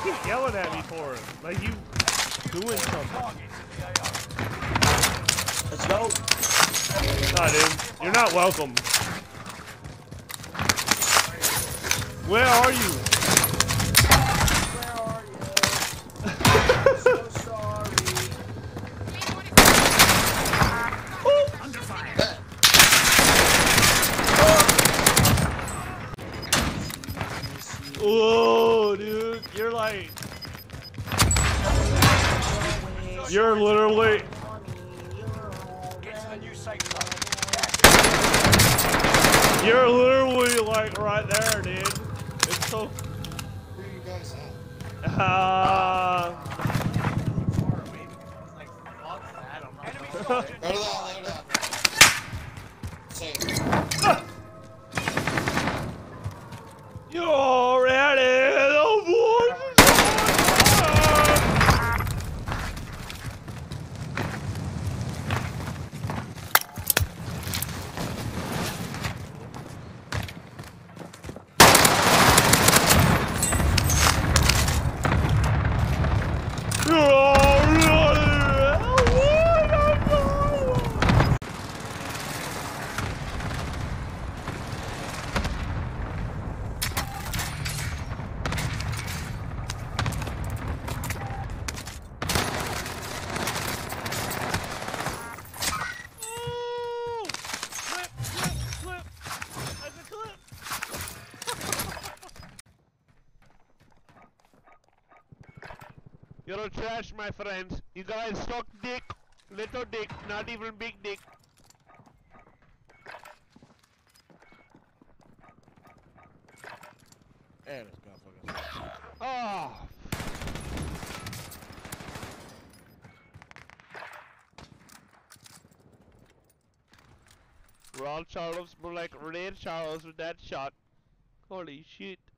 keep yelling at me for? Like you doing something. Let's go. Nah, dude. You're not welcome. Where are you? Where are you? I'm so sorry. Under fire. Whoa, dude. You're like... You're literally... You're literally like right there, dude. It's so... Where are you guys at? Out of that. Same. You already the one. You're a trash, my friends. You guys suck dick. Little dick, not even big dick. And it's motherfuckers. Oh. Ron Charles, more like Red Charles with that shot. Holy shit.